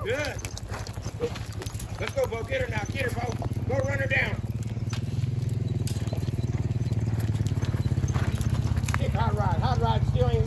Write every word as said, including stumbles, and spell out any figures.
Good. Let's go, Bo. Get her now. Get her, Bo. Go run her down. Kick Hot Rod. Hot Rod still ain't